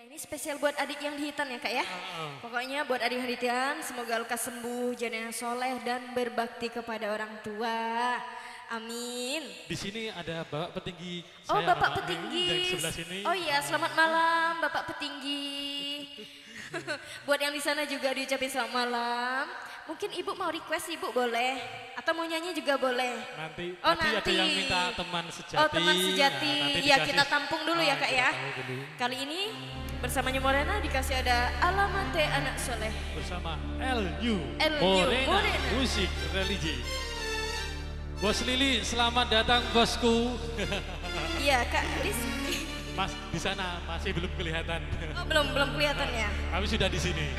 Ini spesial buat adik yang di Hitan ya kak ya. Pokoknya buat adik yang di Hitan, semoga lekas sembuh, jadi yang soleh dan berbakti kepada orang tua. Amin. Di sini ada Bapak Petinggi. Oh saya Bapak Rama Petinggi. Yang sebelah sini. Oh iya, selamat malam Bapak Petinggi. Buat yang di sana juga diucapin selamat malam. Mungkin ibu mau request, ibu boleh, atau mau nyanyi juga boleh. Nanti, oh, nanti ada yang minta teman sejati. Oh teman sejati, nah, ya kita tampung dulu ya kak ya. Kali ini bersama New Morena dikasih ada Alamate Anak Soleh. Bersama LU Morena. Musik Religi. Bos Lili, selamat datang bosku. Iya kak Lis. Mas di sana masih belum kelihatan. Oh belum kelihatan ya. Kami sudah di sini.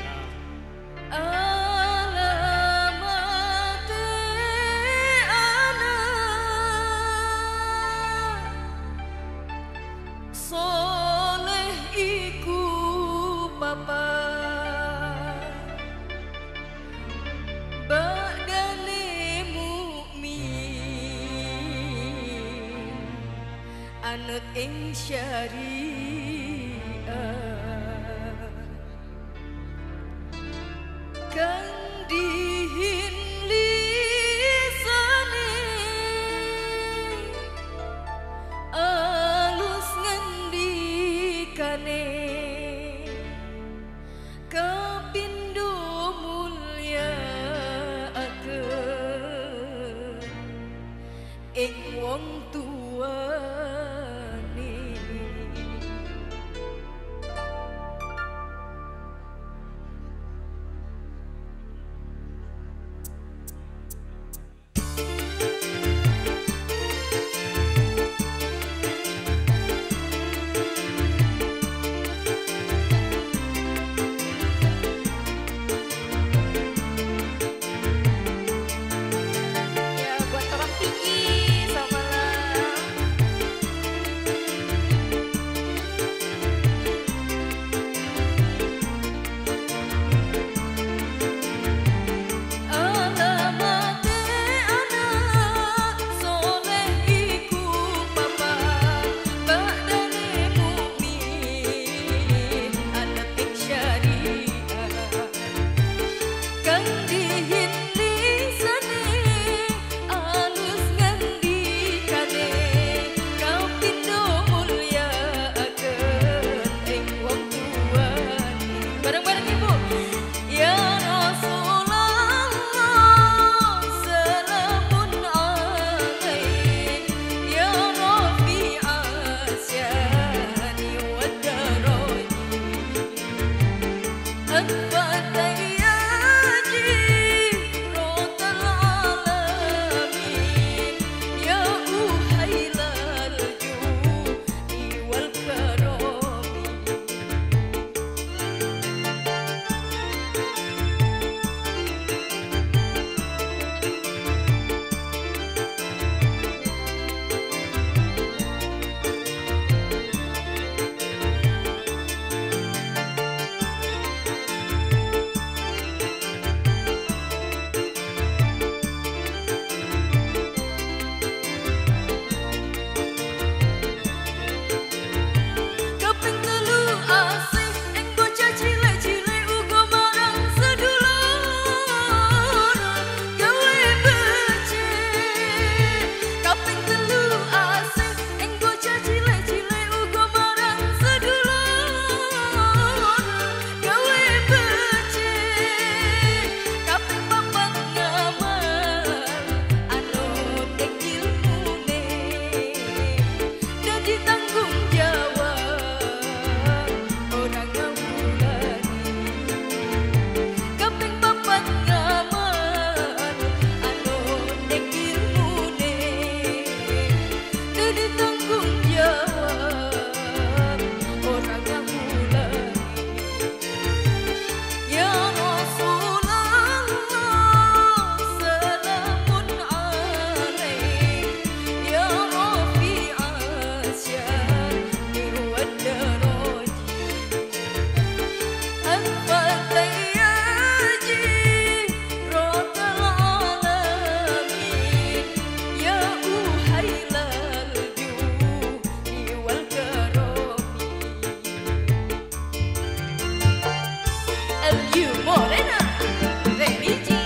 Alamate Anak Soleh iku papa badane mukmin anut ing syariah kang dihin lisane alus ngendikane kapindo mulyakaken ing wong tuane. LU Morena Religi.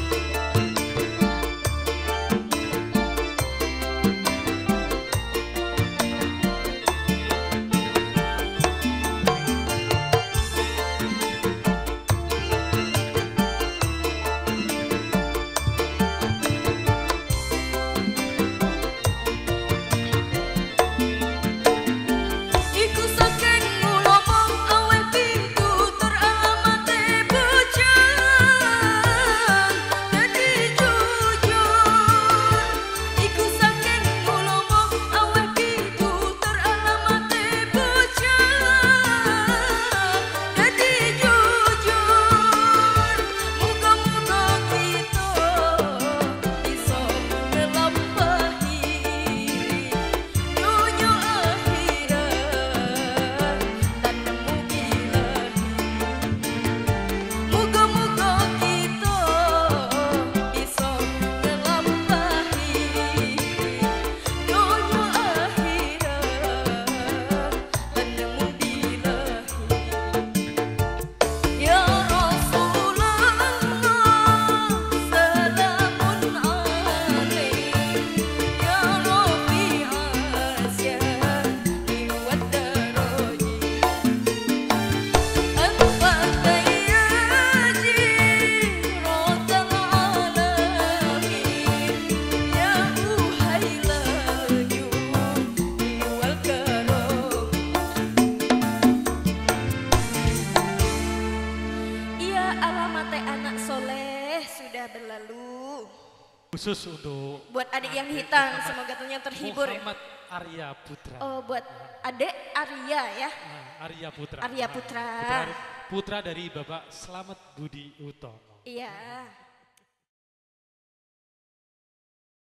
Berlalu. Khusus untuk buat adik yang hitam, semoga tentunya terhibur. Muhammad Arya Putra. Oh, buat adik Arya ya. Arya Putra. Arya Putra. Putra dari Bapak Slamet Budi Utomo. Iya.